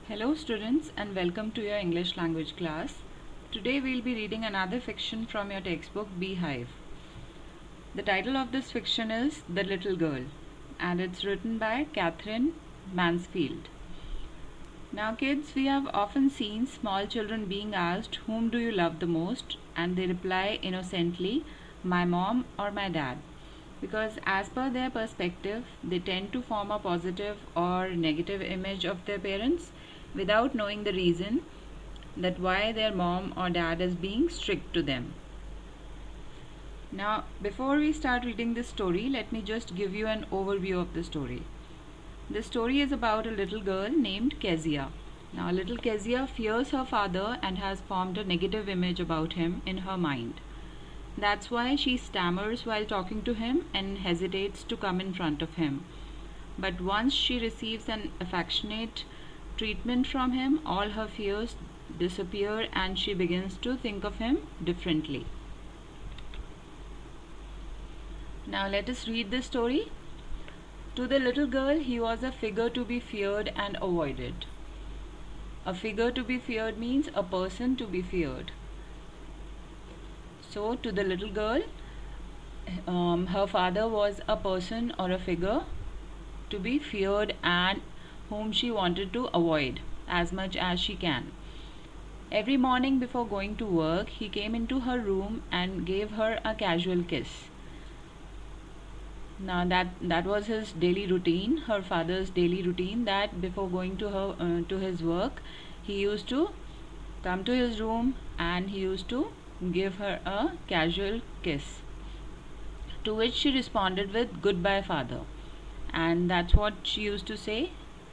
Hello students and welcome to your English language class. Today we'll be reading another fiction from your textbook Beehive. The title of this fiction is The Little Girl and it's written by Catherine Mansfield. Now kids, we have often seen small children being asked, "Whom do you love the most?" and they reply innocently, "My mom or my dad." Because as per their perspective, they tend to form a positive or negative image of their parents without knowing the reason that why their mom or dad is being strict to them. Now, before we start reading this story, let me just give you an overview of the story. The story is about a little girl named Kezia. Now, little Kezia fears her father and has formed a negative image about him in her mind. That's why she stammers while talking to him and hesitates to come in front of him. But once she receives an affectionate treatment from him, all her fears disappear and she begins to think of him differently. Now let us read the story. To the little girl, he was a figure to be feared and avoided. A figure to be feared means a person to be feared. So to the little girl, her father was a person or a figure to be feared and whom she wanted to avoid as much as she can. Every morning before going to work, he came into her room and gave her a casual kiss. Now that was his daily routine, her father's daily routine, that before going to his work, he used to come to his room and he used to give her a casual kiss, to which she responded with "Goodbye, father," and that's what she used to say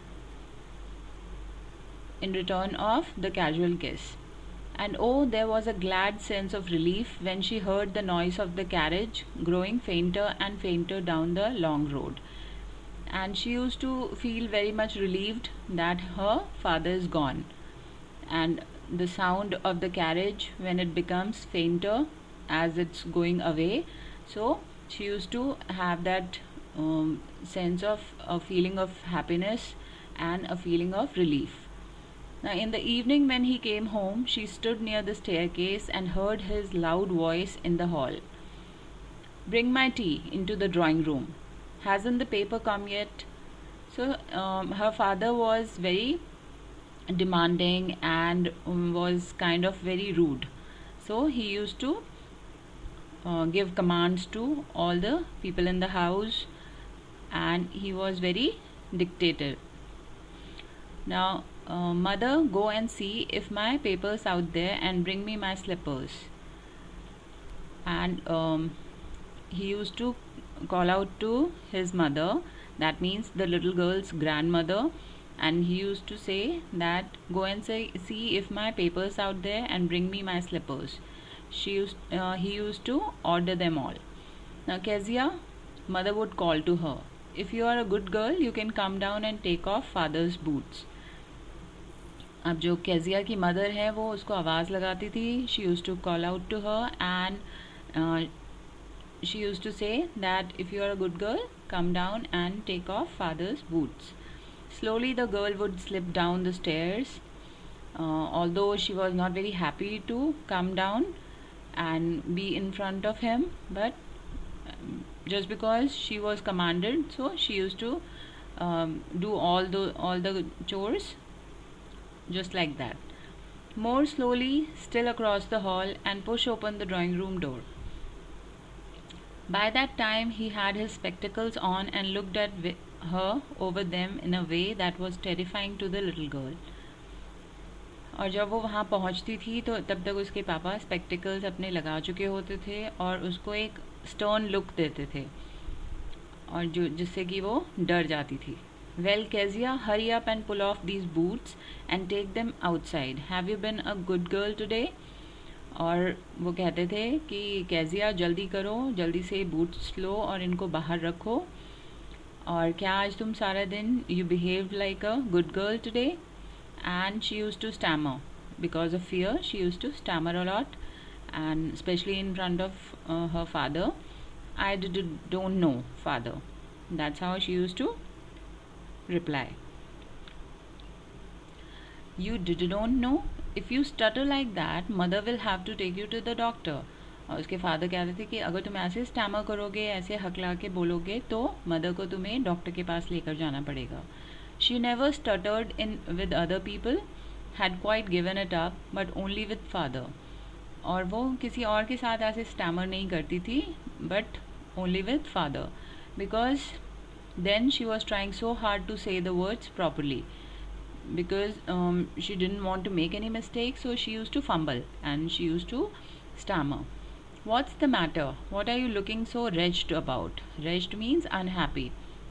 in return of the casual kiss. And oh, there was a glad sense of relief when she heard the noise of the carriage growing fainter and fainter down the long road. And she used to feel very much relieved that her father is gone. And the sound of the carriage, when it becomes fainter as it's going away, so she used to have that sense of a feeling of happiness and a feeling of relief. Now, in the evening when he came home, she stood near the staircase and heard his loud voice in the hall. "Bring my tea into the drawing room. Hasn't the paper come yet?" So, her father was very demanding and was kind of very rude. So, he used to give commands to all the people in the house and he was very dictator. Now, "Mother, go and see if my paper's out there and bring me my slippers." And he used to call out to his mother, that means the little girl's grandmother, and he used to say that, "Go and see if my paper's out there and bring me my slippers." He used to order them all. Now Kezia, mother would call to her, "If you are a good girl, you can come down and take off father's boots." अब जो Kezia की mother है वो उसको आवाज़ लगाती थी. She use to call out to her and she use to say that if you are a good girl, come down and take off father's boots. Slowly the girl would slip down the stairs, although she was not very happy to come down and be in front of him, but just because she was commanded, so she used to do all the chores just like that. More slowly, still across the hall and push open the drawing room door. By that time, he had his spectacles on and looked at her over them in a way that was terrifying to the little girl. और जब वो वहाँ पहुँचती थी तो तब तक उसके पापा स्पेक्टिकल्स अपने लगा चुके होते थे और उसको एक स्टर्न लुक देते थे और जिससे कि वो डर जाती थी. "Well, Kezia, hurry up and pull off these boots and take them outside. Have you been a good girl today?" और वो कहते थे कि केजिया जल्दी करो, जल्दी से बूट्स लो और इनको बाहर रखो, और क्या आज तुम सारा दिन you behaved like a good girl today? And she used to stammer because of fear. She used to stammer a lot, and especially in front of her father. "I don't know, father." That's how she used to reply. You don't know? If you stutter like that, mother will have to take you to the doctor. और उसके father कह रहे थे कि अगर तुम ऐसे stammer करोगे, ऐसे हकला के बोलोगे, तो मदर को तुम्हें डॉक्टर के पास लेकर जाना पड़ेगा. She never stuttered in with other people, had quite given it up, but only with father. और वो किसी और के साथ ऐसे स्टैमर नहीं करती थी, but only with father, because then she was trying so hard to say the words properly. Because she didn't want to make any mistakes, so she used to fumble and she used to stammer. What's the matter? What are you looking so wretched about? Wretched means unhappy.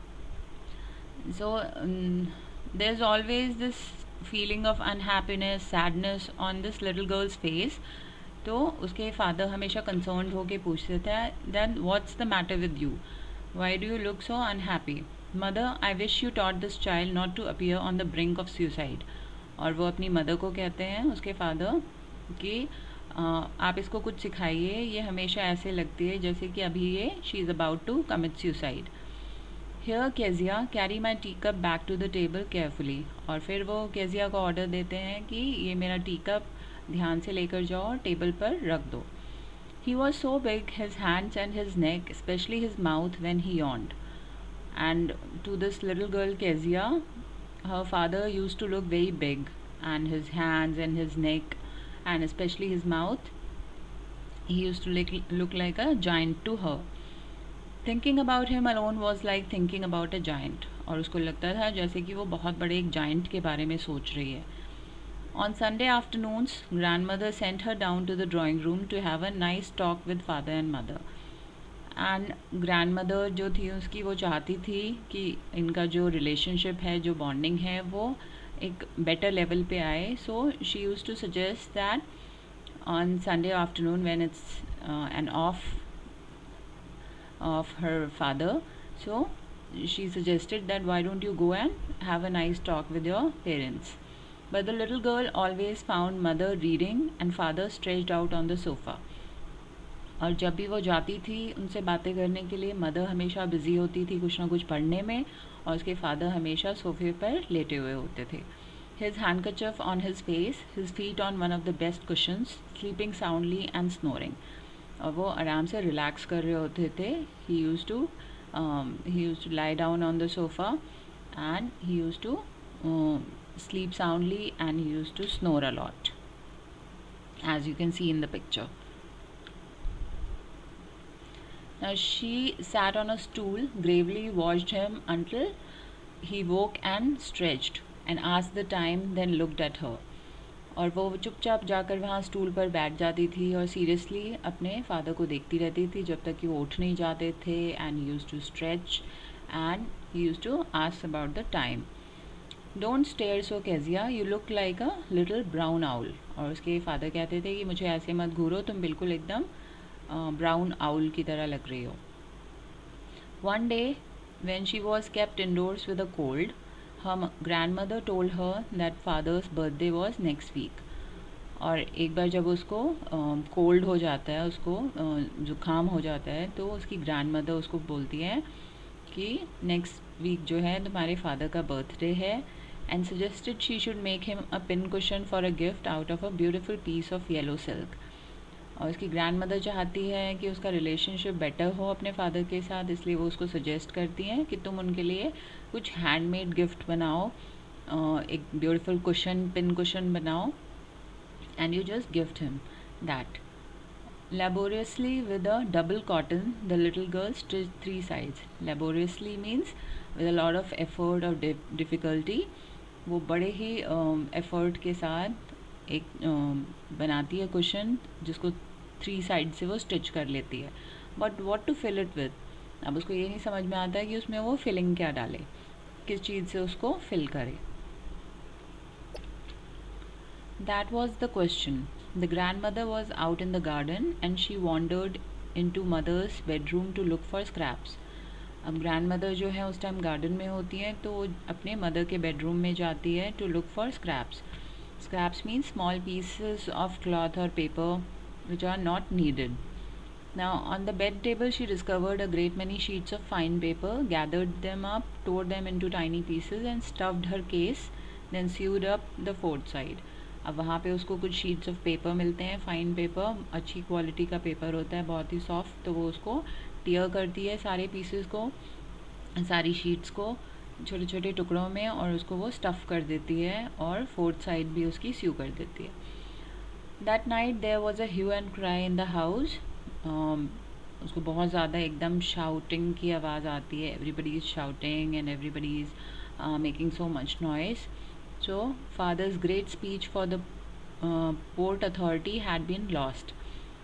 So there's always this feeling of unhappiness, sadness on this little girl's face. तो उसके father हमेशा concerned होके पूछते थे, then what's the matter with you? Why do you look so unhappy? Mother, I wish you taught this child not to appear on the brink of suicide. और वो अपनी mother को कहते हैं, उसके फादर, कि आप इसको कुछ सिखाइए, ये हमेशा ऐसे लगती है जैसे कि अभी ये she is about to commit suicide. Here Kezia, carry my teacup back to the table carefully. और फिर वो केजिया को ऑर्डर देते हैं कि ये मेरा टीकप ध्यान से लेकर जाओ और टेबल पर रख दो. He was so big, his hands and his neck, especially his mouth when he yawned. And to this little girl Kezia, her father used to look very big, and his hands and his neck and especially his mouth, he used to look like a giant to her. Thinking about him alone was like thinking about a giant. और उसको लगता था जैसे कि वो बहुत बड़े एक giant के बारे में सोच रही है. On Sunday afternoons, grandmother sent her down to the drawing room to have a nice talk with father and mother. And grandmother जो थी उसकी, वो चाहती थी कि इनका जो रिलेशनशिप है, जो बॉन्डिंग है, वो एक बेटर लेवल पे आए. So she use to suggest that on Sunday afternoon when it's an off her father, so she suggested that why don't you go and have a nice talk with your parents. But the little girl always found mother reading and father stretched out on the sofa. और जब भी वो जाती थी उनसे बातें करने के लिए, मदर हमेशा बिज़ी होती थी कुछ ना कुछ पढ़ने में, और उसके फादर हमेशा सोफे पर लेटे हुए होते थे. His handkerchief on his face, his feet on one of the best cushions, sleeping soundly and snoring. और वो आराम से रिलैक्स कर रहे होते थे. He used to lie down on the sofa and he used to sleep soundly and he used to snore a lot, as you can see in the picture. Now she sat on a stool, gravely watched him until he woke and stretched and asked the time, then looked at her. और वो चुपचाप जाकर वहाँ stool पर बैठ जाती थी और सीरियसली अपने फादर को देखती रहती थी जब तक कि वो उठ नहीं जाते थे. And he used to stretch and he used to ask about the time. Don't stare so Kezia, you look like a little brown owl. और उसके फादर कहते थे कि मुझे ऐसे मत घूरो, तुम बिल्कुल एकदम ब्राउन आउल की तरह लग रही हो. One day when she was kept indoors with a cold, her grandmother told her that father's birthday was next week. और एक बार जब उसको कोल्ड हो जाता है, उसको ज़ुकाम हो जाता है, तो उसकी ग्रैंड मदर उसको बोलती है कि नेक्स्ट वीक जो है तुम्हारे फादर का बर्थडे है, and suggested she should make him a pin cushion for a gift out of a beautiful piece of yellow silk. और उसकी ग्रैंड मदर चाहती है कि उसका रिलेशनशिप बेटर हो अपने फादर के साथ, इसलिए वो उसको सजेस्ट करती हैं कि तुम उनके लिए कुछ हैंडमेड गिफ्ट बनाओ, एक ब्यूटीफुल कुशन, पिन कुशन बनाओ, and you just gift him that. Laboriously with a double cotton, the little girl stitched 3 sides. Laboriously means with a lot of effort or difficulty. वो बड़े ही effort के साथ एक बनाती है कुशन, जिसको 3 side से वो स्टिच कर लेती है. But what to fill it with, अब उसको ये नहीं समझ में आता है कि उसमें वो फिलिंग क्या डाले, किस चीज़ से उसको फिल करे. That was the question. The grandmother was out in the garden and she wandered into mother's bedroom to look for scraps. अब grandmother जो है उस टाइम गार्डन में होती है, तो अपने मदर के बेडरूम में जाती है to look for scraps. Scraps means small pieces of cloth or paper which are not needed. Now on the bed table she discovered a great many sheets of fine paper, gathered them up, tore them into tiny pieces and stuffed her case then sewed up the fourth side. अब वहाँ पे उसको कुछ sheets of paper मिलते हैं, fine paper, अच्छी quality का paper होता है, बहुत ही सॉफ्ट, तो वो उसको टीयर करती है सारे पीसेस को, सारी शीट्स को छोटे छोटे टुकड़ों में, और उसको वो स्टफ़ कर देती है और फोर्थ साइड भी उसकी स्यू कर देती है. That night there was a hue and cry in the house. उसको बहुत ज़्यादा एकदम शाउटिंग की आवाज़ आती है. Everybody is shouting and everybody is making so much noise. So father's great speech for the port authority had been lost.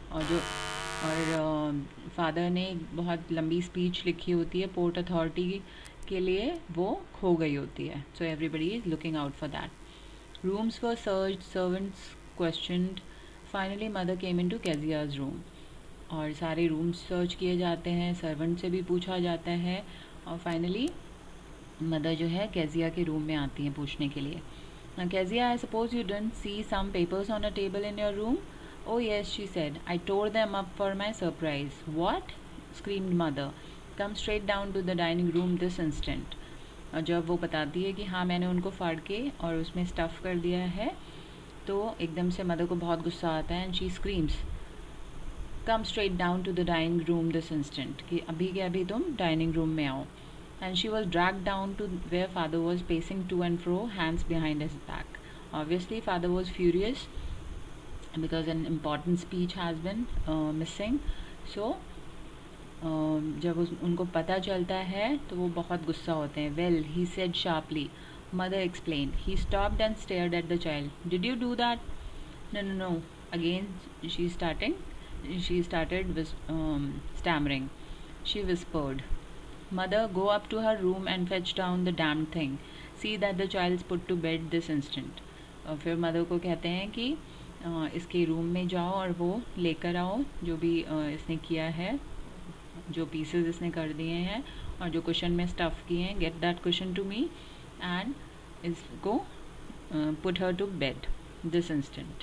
और father ने बहुत लंबी स्पीच लिखी होती है पोर्ट अथॉरिटी के लिए, वो खो गई होती है. So everybody is looking out for that. Rooms were searched, servants questioned. Finally mother came into Kezia's room. और सारे रूम्स सर्च किए जाते हैं, सर्वेंट से भी पूछा जाता है, और फाइनली मदर जो है केजिया के रूम में आती हैं पूछने के लिए. Kezia, I suppose you didn't see some papers on a table in your room. Oh yes, she said. I tore them up for my surprise. What? Screamed mother. Come straight down to the dining room this instant. और जब वो बताती है कि हाँ मैंने उनको फाड़ के और उसमें स्टफ़ कर दिया है, तो एकदम से मदर को बहुत गुस्सा आता है. And she screams, come straight down to the dining room this instant, कि अभी के अभी तुम डाइनिंग रूम में आओ. And she was dragged down to where father was pacing to and fro, hands behind his back. Obviously father was furious because an important speech has been missing. So जब उनको पता चलता है तो वो बहुत गुस्सा होते हैं. Well, he said sharply. Mother explained. He stopped and stared at the child. Did you do that? No. Again she started stammering. She whispered, Mother, go up to her room and fetch down the damned thing. See that the child's put to bed this instant. फिर mother को कहते हैं कि इसके room में जाओ और वो लेकर आओ जो भी इसने किया है, जो पीसेस इसने कर दिए हैं और जो कुशन में स्टफ़ किए हैं. Get that cushion to me and इसको put her to bed this instant.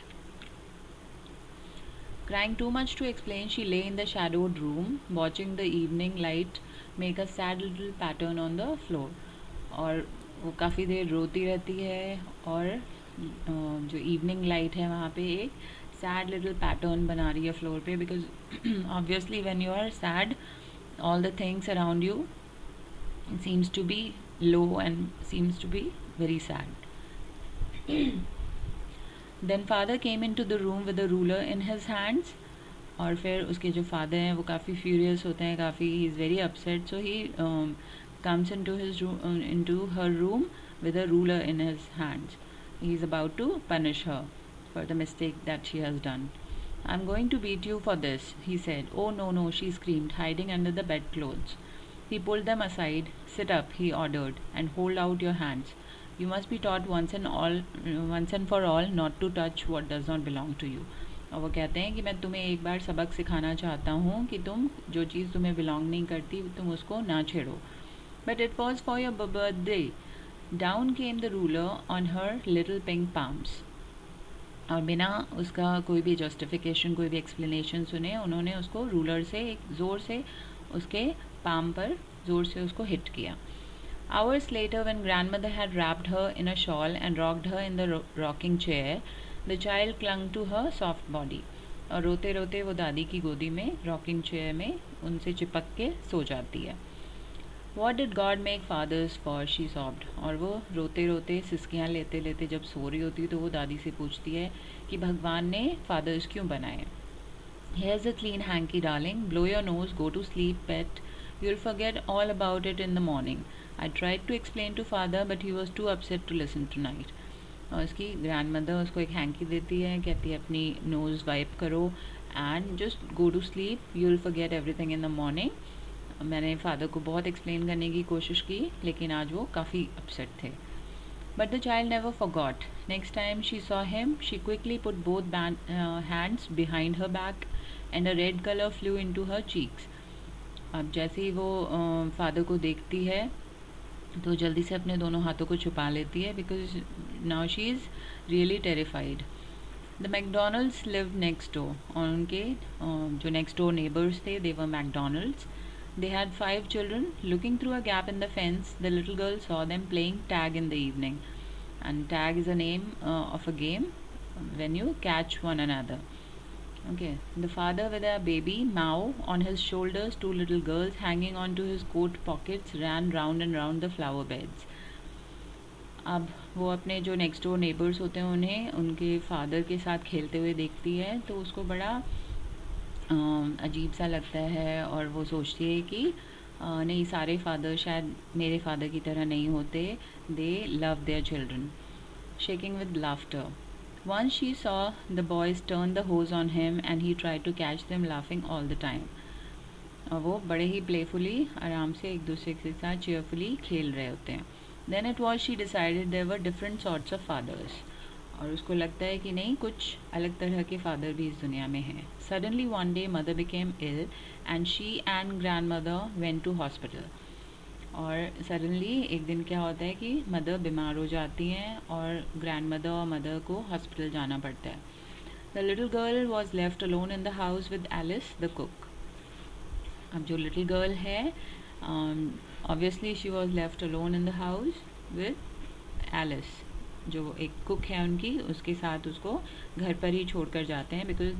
Crying too much to explain, she lay in the shadowed room, watching the evening light make a sad little pattern on the floor. और वो काफ़ी देर रोती रहती है और जो evening light है वहाँ पे एक सैड लिटिल पैटर्न बना रही है फ्लोर पे, because obviously when you are sad all the things around you seems to be low and seems to be very sad. Then father came in to the room with the ruler in his hands. और फिर उसके जो father हैं वो काफ़ी furious होते हैं, काफ़ी he is very upset. So he comes into her room with a ruler in his hands. He is about to punish her for the mistake that she has done. I'm going to beat you for this, he said. Oh no, she screamed, hiding under the bedclothes. He pulled them aside. Sit up, he ordered, and hold out your hands. You must be taught once and for all not to touch what does not belong to you. और वो कहते हैं कि मैं तुम्हें एक बार सबक सिखाना चाहता हूँ कि तुम जो चीज़ तुम्हें बिलोंग नहीं करती तुम उसको ना छेड़ो. But it was for your birthday. Down came the ruler on her little pink palms. और बिना उसका कोई भी जस्टिफिकेशन, कोई भी एक्सप्लेनेशन सुने उन्होंने उसको रूलर से एक ज़ोर से उसके पाम पर ज़ोर से उसको हिट किया. Hours later, when grandmother had wrapped her in a shawl and rocked her in the rocking chair, the child clung to her soft body. और रोते रोते वो दादी की गोदी में रॉकिंग चेयर में उनसे चिपक के सो जाती है. What did God make fathers for? She sobbed. और वो रोते रोते सिसकियाँ लेते लेते जब सो रही होती तो वो दादी से पूछती है कि भगवान ने फादर्स क्यों बनाए. Here's a clean hanky, darling. Blow your nose, go to sleep, pet. You'll forget all about it in the morning. I tried to explain to father, but he was too upset to listen tonight. और उसकी grand mother उसको एक hanky देती है, कहती है अपनी nose wipe करो and just go to sleep, you will forget everything in the morning. मैंने फादर को बहुत एक्सप्लेन करने की कोशिश की लेकिन आज वो काफ़ी अपसेट थे. But the child never forgot. Next time she saw him she quickly put both hands behind her back and a red colour flew into her cheeks. अब जैसे ही वो फादर को देखती है तो जल्दी से अपने दोनों हाथों को छुपा लेती है, because now she is really terrified. The McDonalds live next door. और उनके जो नेक्स्ट डोर नेबर्स थे they were McDonalds. They had 5 children. Looking through a gap in the fence, the little girl saw them playing tag in the evening. and tag is a name of a game when you catch one another. Okay, the father with a baby Mao on his shoulders, two little girls hanging onto his coat pockets, ran round and round the flower beds. अब वो अपने जो next door neighbours होते हैं उन्हें उनके father के साथ खेलते हुए देखती है, तो उसको बड़ा अजीब सा लगता है और वो सोचती है कि नहीं, सारे फादर शायद मेरे फादर की तरह नहीं होते. They love their children. Shaking with laughter. Once she saw the boys turn the hose on him and he tried to catch them laughing all the time. और वो बड़े ही प्लेफुली आराम से एक दूसरे के साथ चेयरफुली खेल रहे होते हैं. Then it was she decided there were different sorts of fathers. और उसको लगता है कि नहीं, कुछ अलग तरह के फादर भी इस दुनिया में हैं. Suddenly one day mother became ill and she and grandmother went to hospital. और सडनली एक दिन क्या होता है कि मदर बीमार हो जाती हैं और ग्रैंड मदर और मदर को हॉस्पिटल जाना पड़ता है. The little girl was left alone in the house with Alice the cook. अब जो लिटिल गर्ल है, obviously she was left alone in the house with Alice, जो एक कुक है उनकी, उसके साथ उसको घर पर ही छोड़ कर जाते हैं because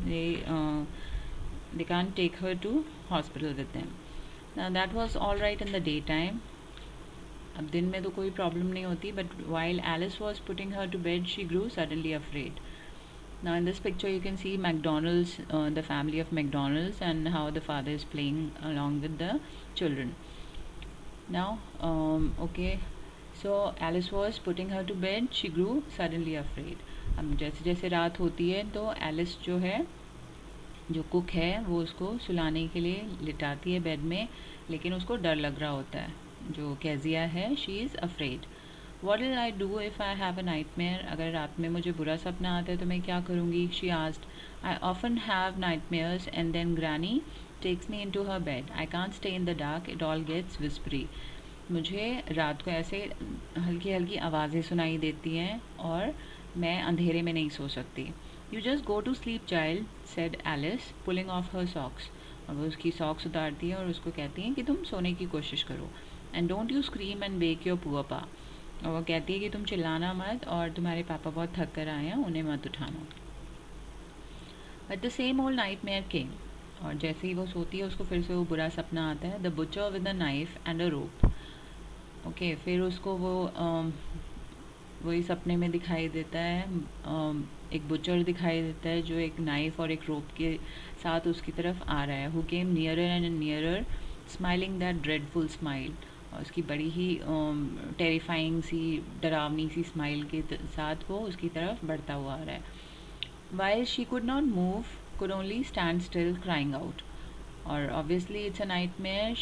they can't take her to hospital with them. Now that was all right in the daytime. अब दिन में तो कोई प्रॉब्लम नहीं होती, but while Alice was putting her to bed, she grew suddenly afraid. Now in this picture you can see McDonald's, the family of McDonald's, and how the father is playing along with the children. Now, okay, so Alice was putting her to bed, she grew suddenly afraid. अब जैसे जैसे रात होती है तो Alice जो है, जो कुक है, वो उसको सुलाने के लिए लिटाती है बेड में, लेकिन उसको डर लग रहा होता है. जो कैजिया है, she is afraid. What will I do if I have a nightmare. अगर रात में मुझे बुरा सपना आता है तो मैं क्या करूँगी. She asked. I often have nightmares and then granny takes me into her bed. I can't stay in the dark, it all gets whispery. मुझे रात को ऐसे हल्की हल्की आवाज़ें सुनाई देती हैं और मैं अंधेरे में नहीं सो सकती. You just go to sleep, child, said Alice, pulling off her socks. अब वो उसकी सॉक्स उतारती है और उसको कहती हैं कि तुम सोने की कोशिश करो. And don't you scream and wake your poor pa. और वो कहती है कि तुम चिल्लाना मत और तुम्हारे पापा बहुत थक कर आए हैं, उन्हें मत उठाना. But the same old nightmare came. और जैसे ही वो सोती है उसको फिर से वो बुरा सपना आता है. The butcher with a knife and a rope. Okay, फिर उसको वो वही सपने में दिखाई देता है. एक बुचर दिखाई देता है जो एक नाइफ और एक रोप के साथ उसकी तरफ आ रहा है. Who came nearer and nearer smiling that dreadful smile. और उसकी बड़ी ही टेरिफाइंग सी, डरावनी सी स्माइल के साथ वो उसकी तरफ बढ़ता हुआ आ रहा है. While she could not move, could only stand still crying out. और obviously it's a nightmare.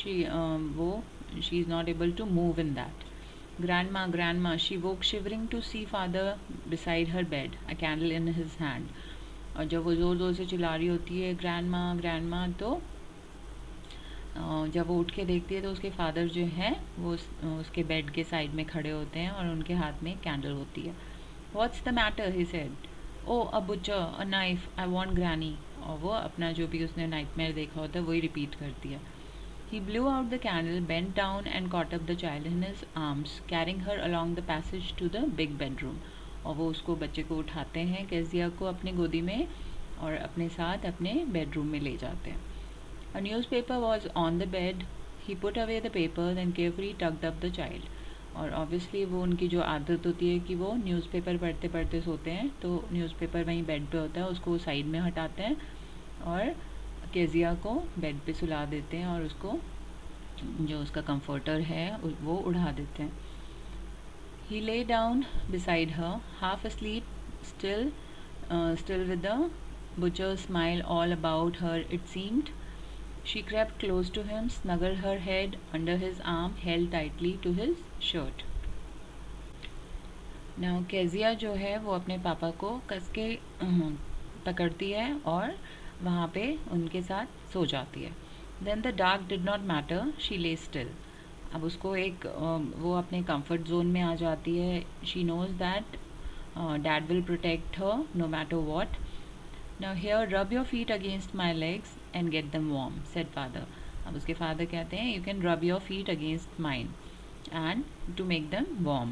She is not able to move in that. Grandma, grandma, she woke shivering to see father beside her bed, a candle in his hand. और जब वो ज़ोर ज़ोर से चिल्ला रही होती है ग्रैंडमा ग्रैंडमा, तो जब वो उठ के देखती है तो उसके फादर जो हैं वो उसके बेड के साइड में खड़े होते हैं और उनके हाथ में कैंडल होती है. What's the matter? he said. Oh, a butcher, a knife, I want granny. और वो अपना जो भी उसने नाइटमेयर देखा होता है वही रिपीट करती है. He blew out the candle, bent down and caught up the child in his arms, carrying her along the passage to the big bedroom. और वो उसको, बच्चे को उठाते हैं, कैजिया को, अपनी गोदी में और अपने साथ अपने बेडरूम में ले जाते हैं. A newspaper was on the bed. He put away the paper, then carefully tucked up the child. और ऑब्वियसली वो उनकी जो आदत होती है कि वो न्यूज़पेपर पढ़ते पढ़ते सोते हैं, तो न्यूज़पेपर वहीं बेड पे होता है, उसको साइड में हटाते हैं और केजिया को बेड पे सुला देते हैं और उसको जो उसका कंफर्टर है वो उड़ा देते हैं. He lay down beside her, half asleep, still with the butcher's smile all about her it seemed. She crept close to him, snuggled her head under his arm, held tightly to his shirt. Now Kezia जो है वो अपने पापा को कस के पकड़ती है और वहाँ पे उनके साथ सो जाती है. Then the dark did not matter, she lay still. अब उसको एक वो अपने comfort zone में आ जाती है. She knows that dad will protect her no matter what. Now here rub your feet against my legs and get them warm, said father. अब उसके father कहते हैं you can rub your feet against mine and to make them warm.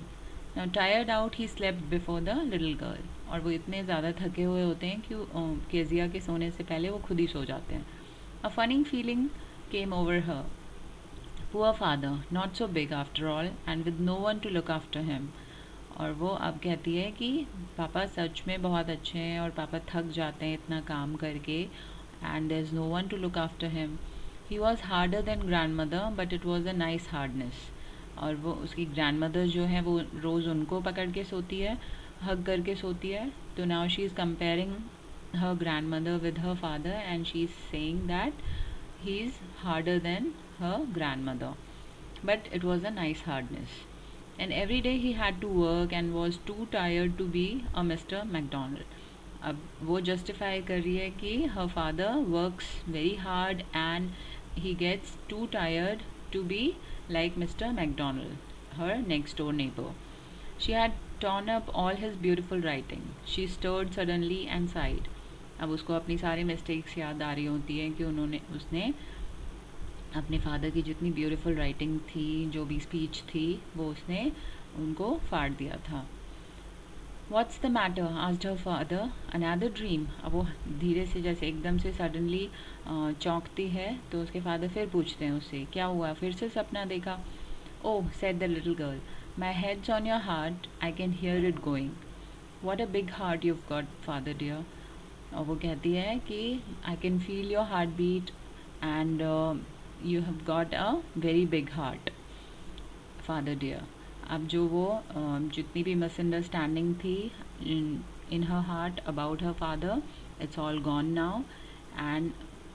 Now tired out he slept before the little girl. और वो इतने ज़्यादा थके हुए होते हैं कि केजिया के सोने से पहले वो खुद ही सो जाते हैं. A funny feeling came over her. Poor father, not so big after all, and with no one to look after him. और वो अब कहती है कि पापा सच में बहुत अच्छे हैं और पापा थक जाते हैं इतना काम करके, and there's no one to look after him. He was harder than grandmother, but it was a nice hardness. और वो उसकी ग्रैंडमदर जो है वो रोज़ उनको पकड़ के सोती है, हग करके सोती है. तो now she is comparing her grandmother with her father, and she's saying that he's harder than her grandmother, but it was a nice hardness. And every day he had to work and was too tired to be a Mr. McDonald. अब वो justify कर रही है कि her father works very hard and he gets too tired to be like Mr. McDonald, her next door neighbor. She had torn up all his beautiful writing. She stirred suddenly and sighed. अब उसको अपनी सारी mistakes याद आ रही होती हैं कि उसने अपने फादर की जितनी ब्यूटीफुल राइटिंग थी, जो भी स्पीच थी, वो उसने उनको फाड़ दिया था. What's the matter? asked her father. Another dream. अब वो धीरे से जैसे एकदम से सडनली चौंकती है तो उसके फादर फिर पूछते हैं उससे क्या हुआ, फिर से सपना देखा. Oh, said the little girl, my head's on your heart. I can hear it going. What a big heart you've got, father dear. और वो कहती है कि I can feel your heartbeat and you have got a very big heart, father dear. अब जो वो जितनी भी मिसअंडरस्टैंडिंग थी in her heart about her father, it's all gone now. And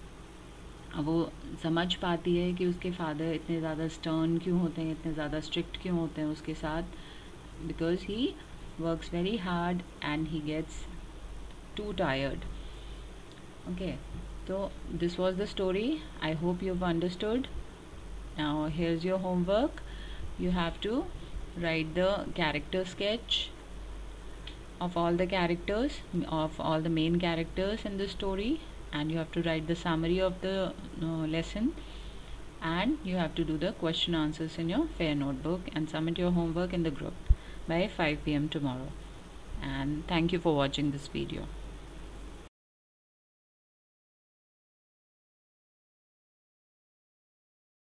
अब वो समझ पाती है कि उसके फादर इतने ज़्यादा स्टर्न क्यों होते हैं, इतने ज़्यादा स्ट्रिक्ट क्यों होते हैं उसके साथ, because he works very hard and he gets too tired. Okay, तो this was the story. I hope you have understood. Now here is your homework. You have to write the character sketch of all the characters, of all the main characters in the story, and you have to write the summary of the lesson, and you have to do the question answers in your fair notebook and submit your homework in the group by 5 p.m. tomorrow. And thank you for watching this video.